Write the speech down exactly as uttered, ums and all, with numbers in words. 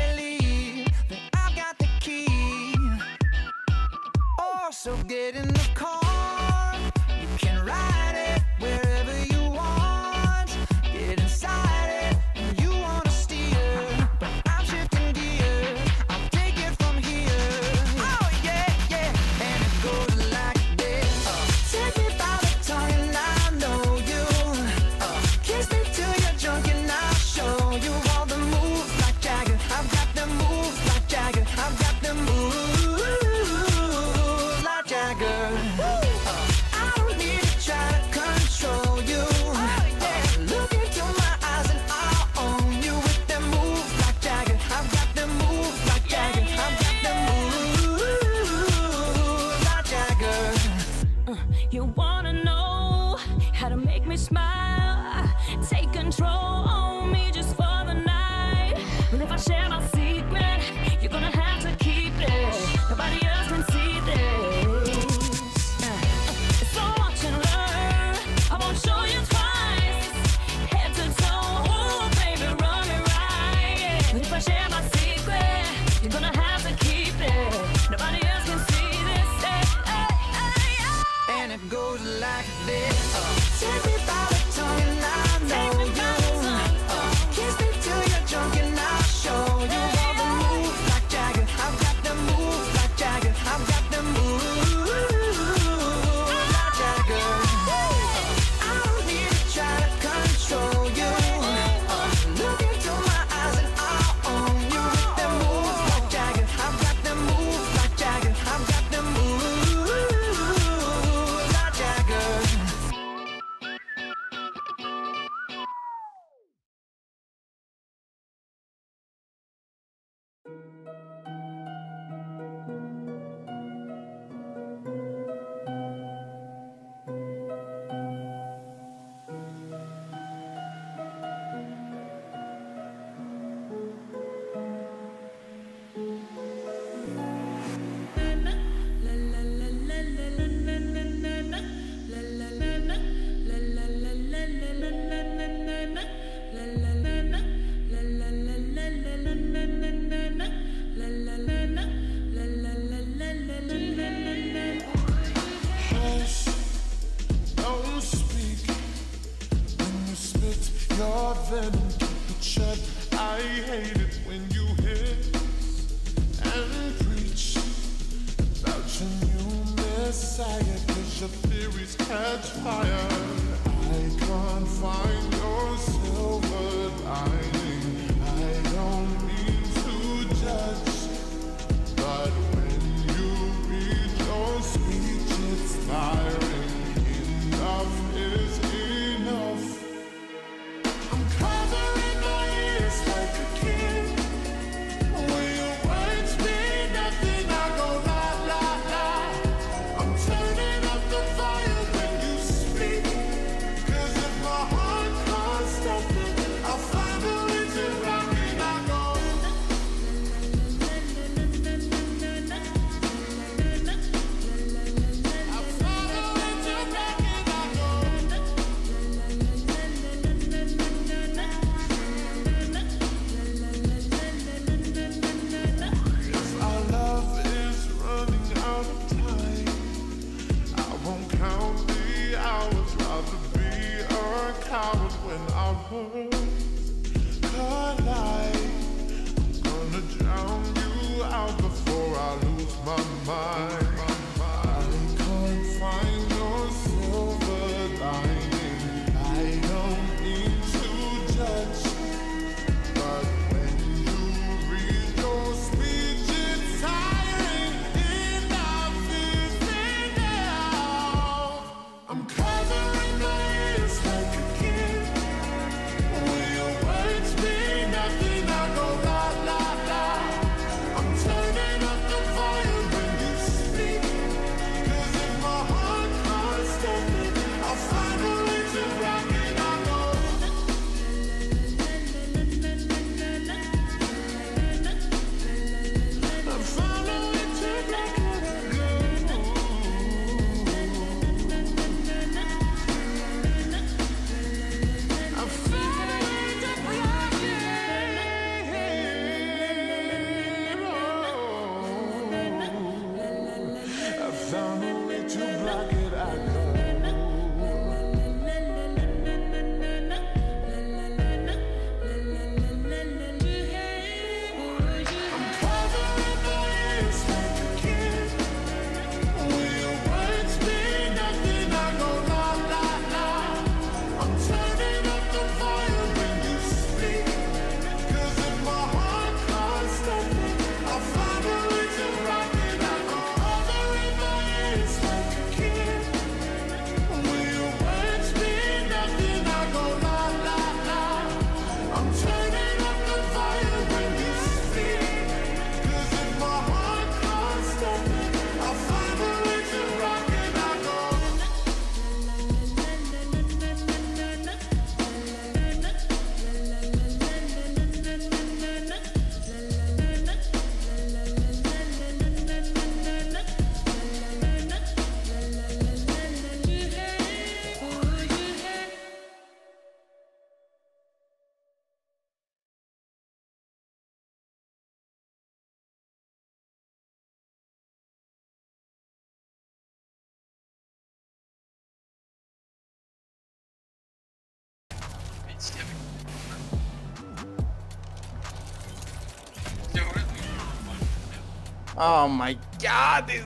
they leave, then I've got the key. Oh, so get in the car, you can ride it wherever you want. Get inside it, and you wanna steer, but I'm shifting gears, I'll take it from here. Oh yeah, yeah, and it goes like this. uh, Take me by the tongue and I know you. uh, Kiss me till you're drunk and I'll show you all the moves like Jagger. I've got the moves like Jagger. I've got the moves like Jagger. uh, I don't need to try to control you. uh, Look into my eyes and I'll own you with them moves like Jagger. I've got them moves like Jagger. I've got them moves like Jagger. Uh, you wanna know how to make me smile? Take control on me just for the night. Well, if I share my secret, you're gonna have to keep it. Nobody else can see this. Uh, uh, so watch and learn. I won't show you twice. Head to toe, ooh, baby, run it right. But if I share my secret, you're gonna have to keep it. Nobody else can see this. Hey, hey, hey, hey. And it goes like this. uh, Take me by the tongue and I know Take me by the you. tongue. uh, Kiss me till you're drunk and I'll show you all the moves like Jagger. I've got the moves like Jagger. I've got the moves like Jagger. uh, I don't need to try to control you. uh, Look into my eyes and I'll own you with the moves like Jagger. I've got the moves like Jagger. I've got the moves like Jagger. Hush, don't speak. When you spit your venom, keep it shut. I hate it when you hiss and preach about your new messiah, 'cause your theories catch fire. I can't find your silver lining. I don't mean to judge, but when you read your speech, it's tiring. Enough is enough. I'm covering my ears like a kid. When your words mean nothing, I go la la la. I'm turning up the volume when you speak, 'cause if my heart can't stop it, I'll find a way to rock it. I go. I'll find a way to rock it. I go. If our love is running out of time, I won't count the hours. Rather be a coward when our worlds collide. I'm gonna drown you out before I lose my mind. I can't find your silver lining. I don't mean to judge, but when you read your speech, it's tiring. Enough is enough. I'm covering my ears like a kid. When your words mean nothing, I go la la la. I'm turning up the volume when you speak. Oh my god, these